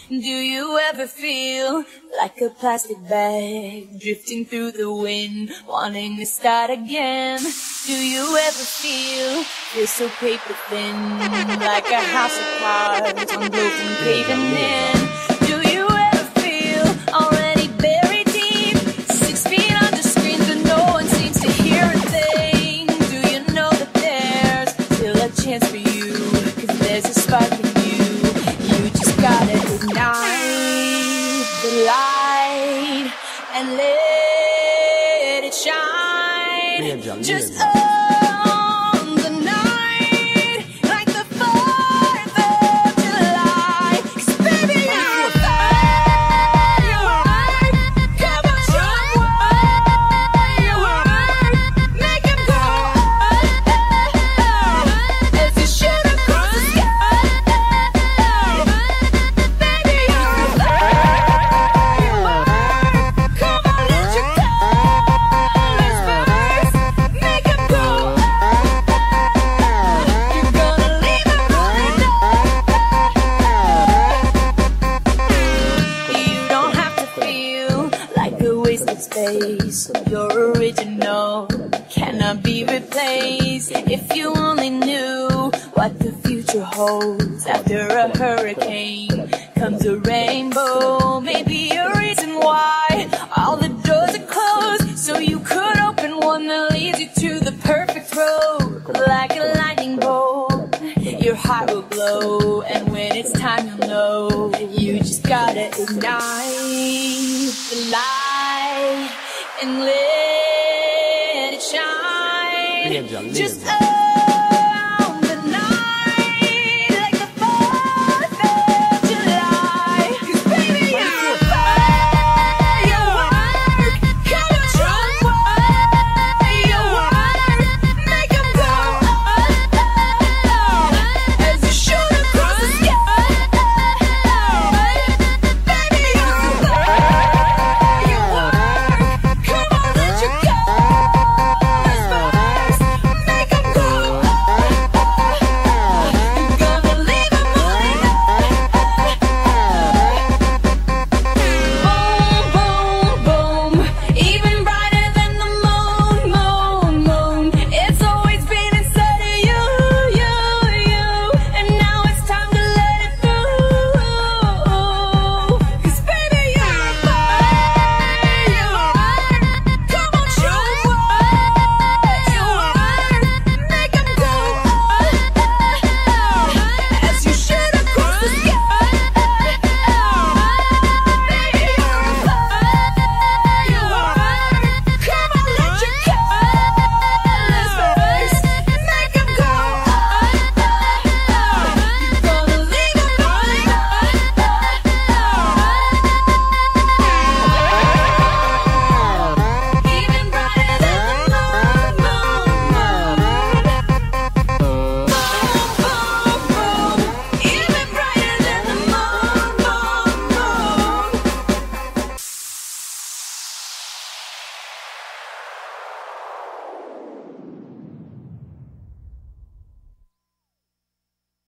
Do you ever feel like a plastic bag drifting through the wind, wanting to start again? Do you ever feel so paper thin, like a house of cards on broken caving in? Do you ever feel already buried deep, 6 feet under screens but no one seems to hear a thing? Do you know that there's still a chance for you, 'cause there's a spark in you? You just gotta ignite the light and let it shine. Just on the night, like the 4th of July. 'Cause baby, you're firework. Come on, show 'em what you work. Make 'em go as you shoot across the sky. Baby, you're firework. Come on, let your colors burst. Make 'em go. You're gonna leave 'em running You don't have to feel like a wasted space. Your original cannot be replaced. If you only knew what the future holds. After a hurricane comes a rainbow. Maybe a reason why all the doors are closed, so you could open one that leads you to the perfect road. Like a lightning bolt, your heart will glow, and when it's time you'll know. You just gotta ignite the light and let it shine. Just